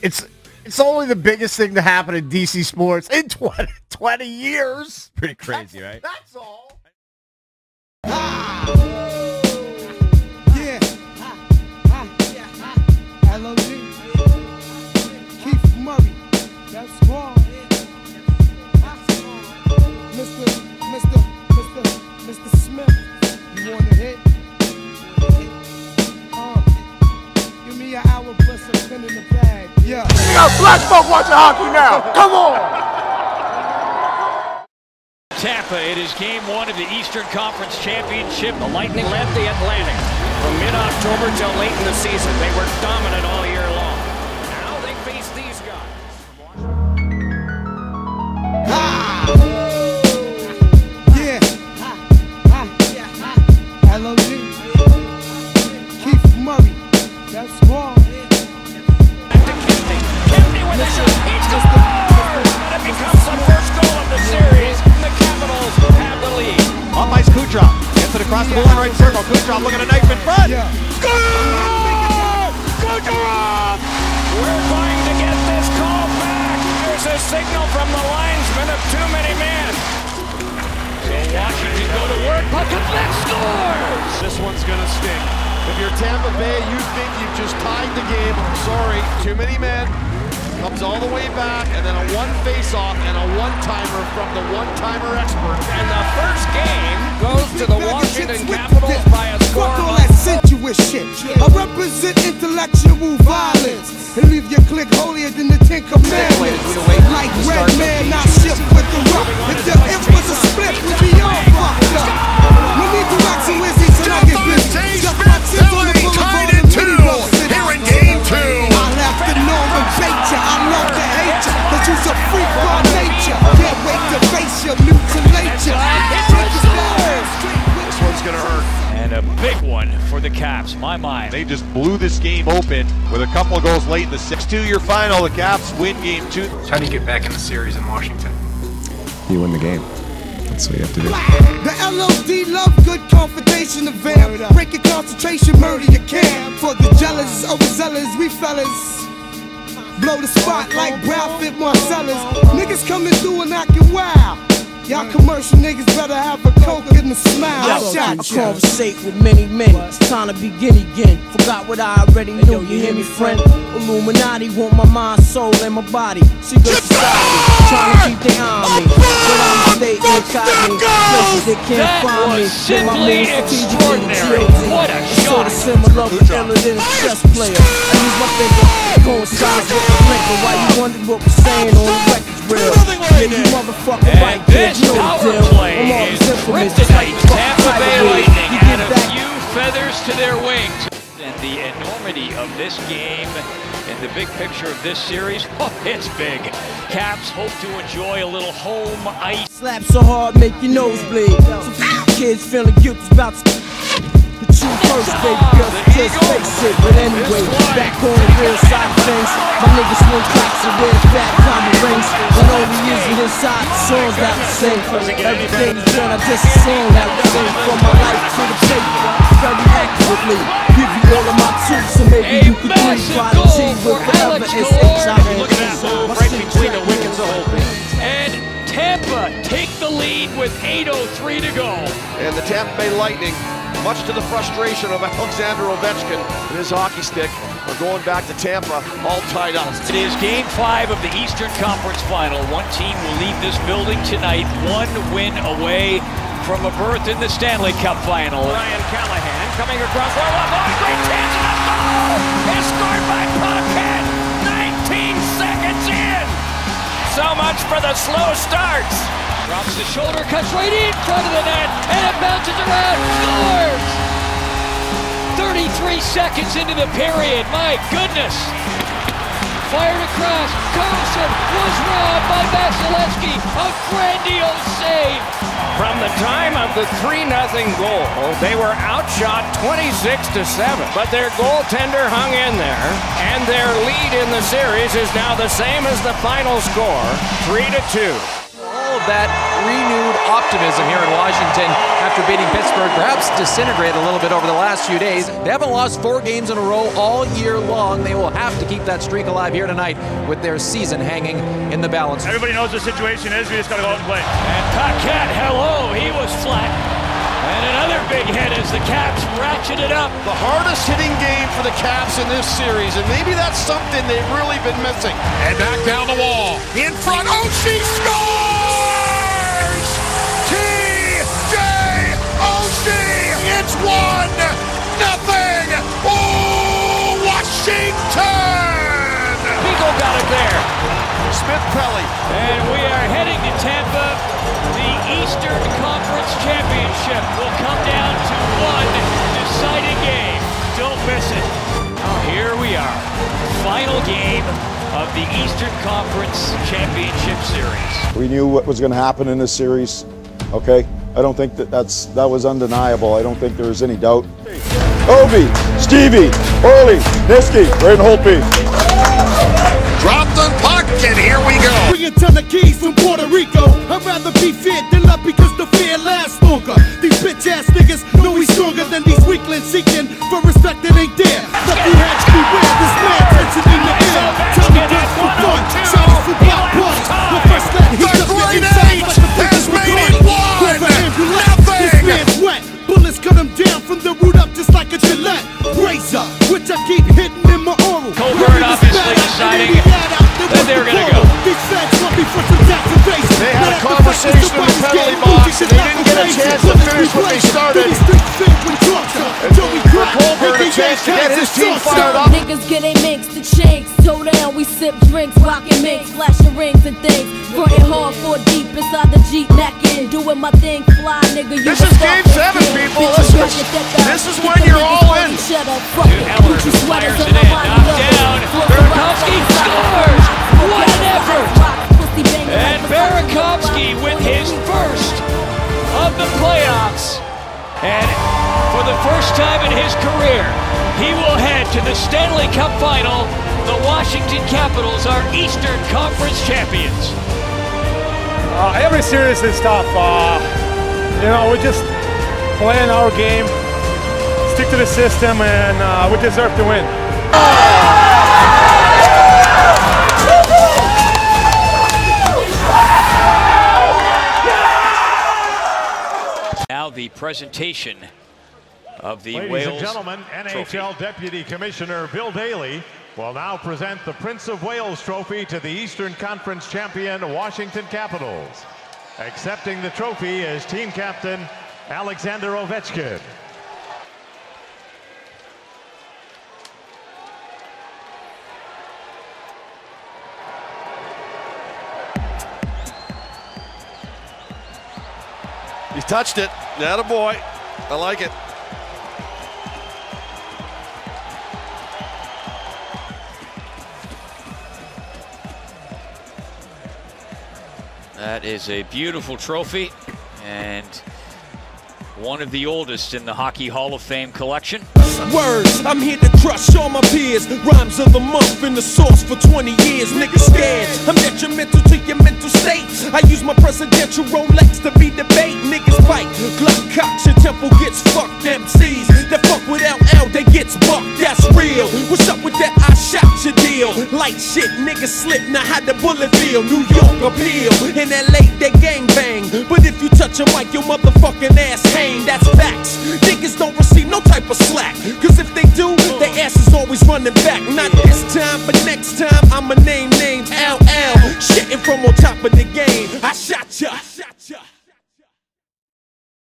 It's only the biggest thing to happen in DC sports in 20 years. Pretty crazy, right? That's all. Yeah. L.O.G. Keith Murray. That's wrong. Mr. Smith. You want to hit? Give me an hour plus a pin in the bag. Yeah. We got black folk watching hockey now. Come on. Tampa, it is game one of the Eastern Conference Championship. The Lightning led the Atlantic from mid-October till late in the season. They were dominant all year long. Now they face these guys. Yeah. L.O.G. Keith Murray. That's wrong. Back to Kempney. Kempney with a shot. He scores! And it becomes the first goal of the series. The Capitals have the lead. Up ice Kucherov. Gets it across the blue line right circle. Kucherov looking at a knife in front. Yeah. Score! Kucherov! We're going to get this call back. There's a signal from the linesman of too many men. So Washington go to work. Puck-a-flick scores! This one's gonna sting. If you're Tampa Bay, you think you've just tied the game. I'm sorry, too many men. Comes all the way back, and then a one face-off and a one-timer from the one-timer expert. And the first game goes to the Washington Capitals by a score Fuck all of that sensuous shit. I represent intellectual violence and leave your clique holier than the Ten Commandments. Like Red Man, not shift with the rock. If the if was a split, we'd be all fucked up. We need to rock some Wizzy till I get busy. Just my tits on the boulevard and mini-roll. Here in game two. I left the norm and bait ya. I love to hate ya, cause you's a freak by nature. Can't wait to face ya, mutilate ya. This one's gonna hurt. And a big one for the Caps, my mind. They just blew this game open with a couple of goals late in the 6-2-year final. The Caps win game 2. How do you get back in the series in Washington? You win the game. That's what you have to do. The LOD love good confrontation of vamp. Break your concentration, murder your camp. For the jealous, overzealous, we fellas blow the spot like Brad Fit Marcellus. Niggas coming through and acting wild. Y'all commercial niggas better have a coke and a smile. I conversate with many men. It's time to begin again. Forgot what I already knew. You hear me, friend? Illuminati want my mind, soul, and my body. Secret society trying to keep their eye on me. But I'm a state and cotton. Places they can't find me. Simply extraordinary. What a Sort shot. of similar, but iller than a chess player. I use my finger to coincide with the blinker. Why you wondered what we're saying on the record's real? Yeah, you motherfucker right there. This power play is kryptonite. Tampa Bay Lightning had a few feathers to their wings. And the enormity of this game and the big picture of this series, oh, it's big. Caps hope to enjoy a little home ice. Slap so hard, make your nose bleed. Some kids feeling guilty about the truth first, baby girl, just face it. But anyway, back on the real side of things. My niggas swing clocks and wear fat diamond rings. Not only is it inside the songs that we sing, everything is done, I just a song that we sing. From my life to the paper, very accurately. Give you all of my truth, so maybe you could breathe. Try to cheat with forever, it's Look right between the wickets the whole thing. And Tampa take the lead with 8:03 to go. And the Tampa Bay Lightning, much to the frustration of Alexander Ovechkin and his hockey stick, are going back to Tampa all tied up. It is game 5 of the Eastern Conference Final. One team will leave this building tonight, one win away from a berth in the Stanley Cup Final. Ryan Callahan coming across the left. Oh, great chance and a goal! It's scored by Puckhead. 19 seconds in. So much for the slow starts. Drops the shoulder, cuts right in front of the net, and it bounces around, scores! 33 seconds into the period, my goodness! Fired across, Carlson was robbed by Vasilevsky, a grandiose save! From the time of the 3-0 goal, they were outshot 26-7, but their goaltender hung in there, and their lead in the series is now the same as the final score, 3-2. All that renewed optimism here in Washington after beating Pittsburgh, perhaps disintegrate a little bit over the last few days. They haven't lost 4 games in a row all year long. They will have to keep that streak alive here tonight with their season hanging in the balance. Everybody knows the situation is. We just got to go out and play. And Paquette, hello, he was flat. And another big hit as the Caps ratchet it up. The hardest hitting game for the Caps in this series, and maybe that's something they've really been missing. And back down the wall. In front. Oh, she scores! T.J. Oshie! It's 1-0! Oh, Washington! Eagle got it there. Smith-Pelly. And we are heading to Tampa. The Eastern Conference Championship will come down to one deciding game. Don't miss it. Here we are. Final game of the Eastern Conference Championship Series. We knew what was going to happen in this series. Okay, I don't think that was undeniable. I don't think there was any doubt. Obi, Stevie, Orly, Niski, Braden Holtby. Drop the puck, and here we go. Bring a ton of keys from Puerto Rico. I'd rather be feared than love because the fear lasts longer. These bitch ass niggas know he's stronger than these weaklings seeking for respect that ain't there. Let you hatch beware, this man takes it in the air. Tommy Guns for fun, Charlie for block punch. The first that he's up the inside like the has made it 1-0. This man's wet. Bullets cut him down from the root up just like a Gillette razor, which I keep hitting in my oral. Coburn obviously deciding that they're going to go. They had a conversation in the penalty box and they didn't get a chance to finish what they started. For Coburn, a chance to get his team fired up. Niggas get a mix, the chinks, toe down, we sip drinks, rockin' mix, flashing rings and things. Frontin' hard for deep inside the Jeep, mackin', doing my thing, fly nigga. This is game 7, people. This is when you're all in. Ellers fires it in, knocked down. Burakovsky scores! What an effort! And Burakovsky with his first of the playoffs. And for the first time in his career, he will head to the Stanley Cup Final. The Washington Capitals are Eastern Conference champions. Every series is tough. We're just playing our game, stick to the system, and we deserve to win. Now the presentation of the Ladies Wales and gentlemen, NHL Trophy. Deputy Commissioner Bill Daly will now present the Prince of Wales Trophy to the Eastern Conference champion Washington Capitals. Accepting the trophy is team captain Alexander Ovechkin. He touched it. Attaboy. I like it. That is a beautiful trophy and one of the oldest in the Hockey Hall of Fame collection. Words, I'm here to crush all my peers. Rhymes of the month in the source for 20 years. Niggas scared, I'm detrimental to your mental state. I use my presidential Rolex to be debate. Niggas bite, Glock cocks, your temple gets fucked. MCs that fuck with LL, they gets bucked. That's real. What's up with that? I shot your deal. Light shit, niggas slip, now how the bullet feel. New York appeal, in LA they gang bang. But if you touch a mic, your motherfucking ass hang. That's facts. Niggas don't receive no type of slack. Cause if they do, their ass is always running back. Not this time, but next time I'ma name names. LL, shitting from on top of the game. I